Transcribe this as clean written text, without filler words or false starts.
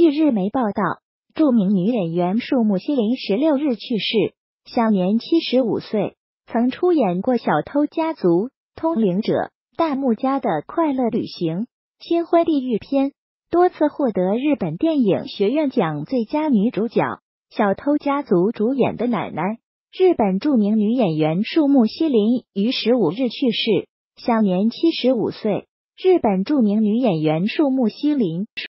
据日媒报道，著名女演员树木希林16日去世，享年75岁。曾出演过《小偷家族》《通灵者》《大木家的快乐旅行》《新婚地狱篇》，多次获得日本电影学院奖最佳女主角。《小偷家族》主演的奶奶，日本著名女演员树木希林于15日去世，享年75岁。日本著名女演员树木希林